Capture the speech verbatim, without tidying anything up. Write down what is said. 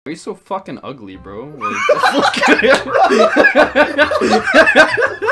Why are you so fucking ugly, bro? Like,